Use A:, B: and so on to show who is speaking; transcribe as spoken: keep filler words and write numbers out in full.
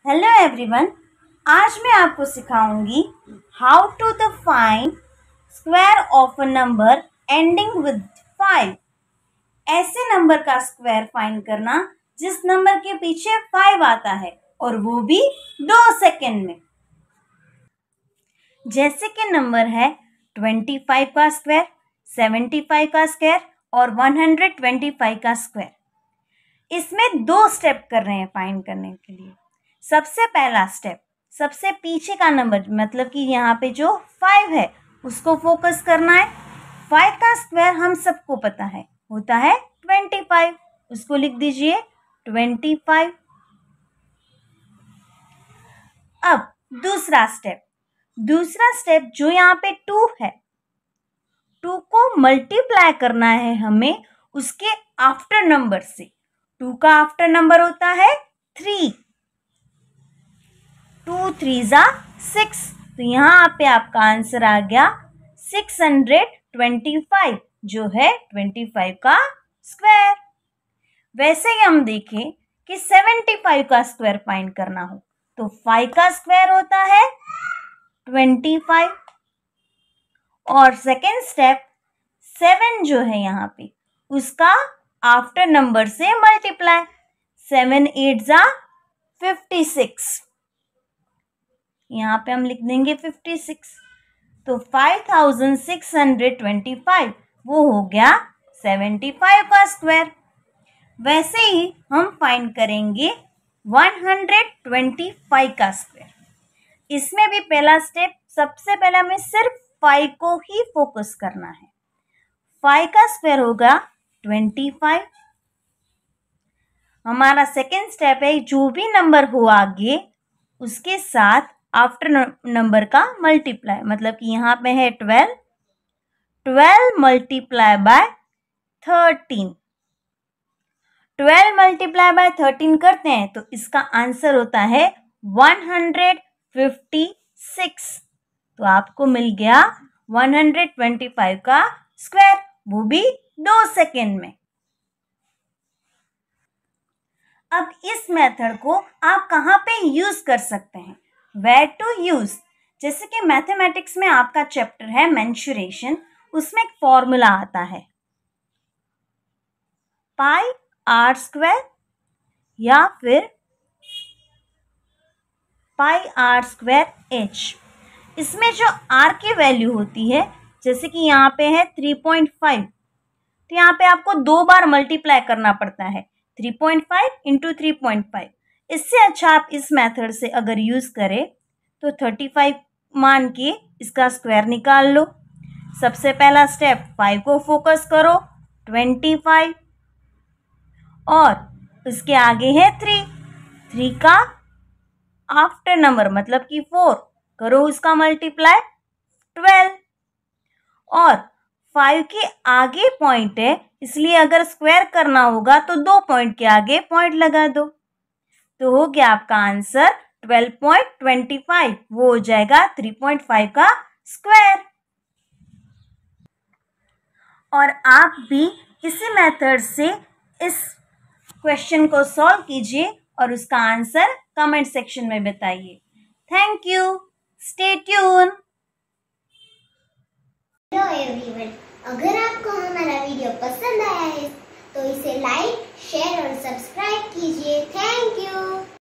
A: Hello everyone, आज मैं आपको सिखाऊंगी how to the find square of a number ending with five. ऐसे नंबर का स्क्वायर फाइंड करना जिस नंबर के पीछे फाइव आता है और वो भी दो सेकेंड में। जैसे कि नंबर है ट्वेंटी फाइव का स्क्वायर, सेवेंटी फाइव का स्क्वायर और वन हंड्रेड ट्वेंटी फाइव का स्क्वायर। इसमें दो स्टेप कर रहे हैं फाइंड करने के लिए। सबसे पहला स्टेप, सबसे पीछे का नंबर मतलब कि यहाँ पे जो फाइव है उसको फोकस करना है। फाइव का स्क्वायर हम सबको पता है होता है ट्वेंटी फाइव, उसको लिख दीजिए ट्वेंटी फाइव। अब दूसरा स्टेप, दूसरा स्टेप जो यहाँ पे टू है, टू को मल्टीप्लाई करना है हमें उसके आफ्टर नंबर से। टू का आफ्टर नंबर होता है थ्री, टू थ्री ज़ा सिक्स, तो यहाँ पे आपका आंसर आ गया सिक्स हंड्रेड ट्वेंटी फाइव, जो है ट्वेंटी फाइव का स्क्वायर। वैसे ही हम देखें कि सेवेंटी फाइव का स्क्वायर फाइंड करना हो तो फाइव का स्क्वायर होता है ट्वेंटी फाइव, और सेकेंड स्टेप सेवन जो है यहाँ पे उसका आफ्टर नंबर से मल्टीप्लाई। सेवन एट ज़ा फिफ्टी सिक्स, यहाँ पे हम लिख देंगे फिफ्टी सिक्स, तो five thousand six hundred twenty five वो हो गया सेवेंटी फाइव का स्क्वायर। वैसे ही हम फाइंड करेंगे वन हंड्रेड ट्वेंटी फाइव का स्क्वायर। इसमें भी पहला स्टेप, सबसे पहले हमें सिर्फ फाइव को ही फोकस करना है। फाइव का स्क्वायर होगा ट्वेंटी फाइव। हमारा सेकेंड स्टेप है जो भी नंबर हो आगे उसके साथ आफ्टर नंबर का मल्टीप्लाई, मतलब कि यहाँ पे है twelve, twelve multiply by thirteen. Twelve multiply by thirteen करते हैं तो इसका आंसर होता है वन हंड्रेड फिफ्टी सिक्स, तो आपको मिल गया वन हंड्रेड ट्वेंटी फाइव का स्क्वायर, वो भी दो सेकेंड में। अब इस मेथड को आप कहाँ पे यूज कर सकते हैं, वेयर टू यूज। जैसे कि मैथमेटिक्स में आपका चैप्टर है मेंसुरेशन, उसमें एक फॉर्मूला आता है पाई आर स्क्वायर या फिर पाई आर स्क्वायर एच। इसमें जो आर की वैल्यू होती है, जैसे कि यहाँ पे है थ्री पॉइंट फाइव, तो यहाँ पे आपको दो बार मल्टीप्लाई करना पड़ता है, three point five into three point five. इससे अच्छा आप इस मेथड से अगर यूज़ करें तो थर्टी फाइव मान के इसका स्क्वायर निकाल लो। सबसे पहला स्टेप, फाइव को फोकस करो, ट्वेंटी फाइव, और उसके आगे है थ्री, थ्री का आफ्टर नंबर मतलब कि फोर, करो उसका मल्टीप्लाई ट्वेल्व, और फाइव के आगे पॉइंट है इसलिए अगर स्क्वायर करना होगा तो दो पॉइंट के आगे पॉइंट लगा दो, तो हो गया आपका answer twelve point twenty five, वो हो जाएगा थ्री पॉइंट फाइव का स्क्वायर। और आप भी इसी मेथड से इस क्वेश्चन को सॉल्व कीजिए और उसका आंसर कमेंट सेक्शन में बताइए। Thank you, stay tune.
B: Hello everyone, अगर आपको हमारा वीडियो पसंद आया है तो इसे लाइक, शेयर और सब्सक्राइब कीजिए। Thank you.